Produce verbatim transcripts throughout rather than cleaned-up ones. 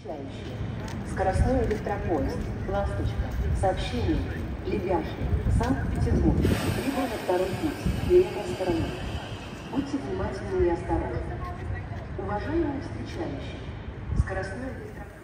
Встречающие. Скоростной электропоезд, «Ласточка», сообщение, Лебяжий, Санкт-Петербург, прибыл на второй путь, левая сторона. Будьте внимательны и осторожны. Уважаемые встречающие, скоростной электропоезд.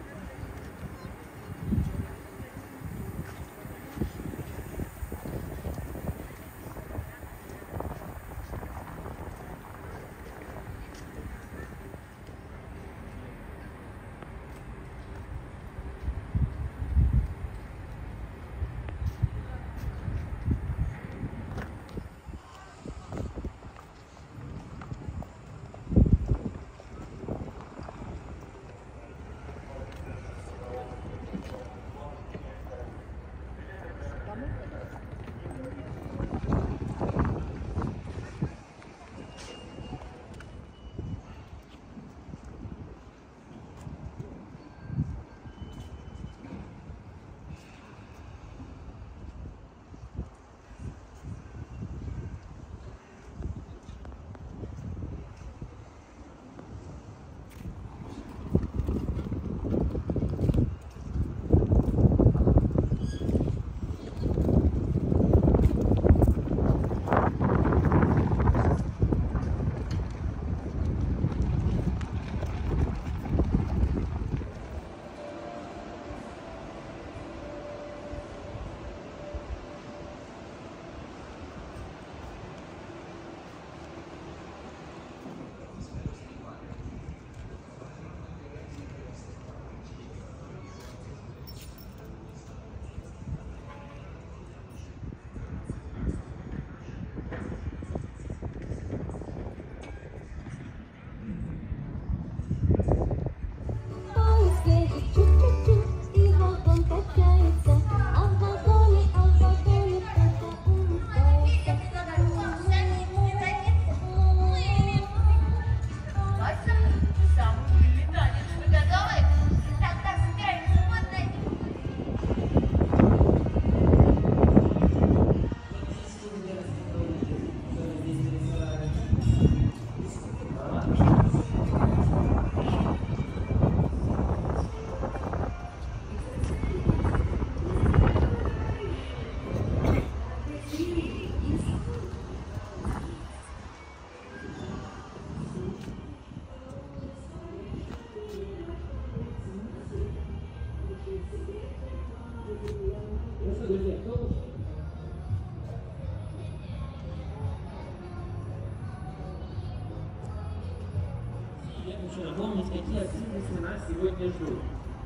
Я хочу напомнить, какие активности нас сегодня ждут.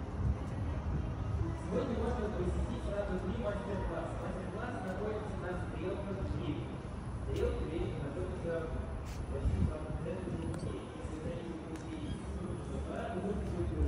Сегодня можно посетить сразу три мастер-класса. Мастер-класс находится на стрелках двери. Стрелки двери находятся почти в самом центре пути. Если на них пути, вы можете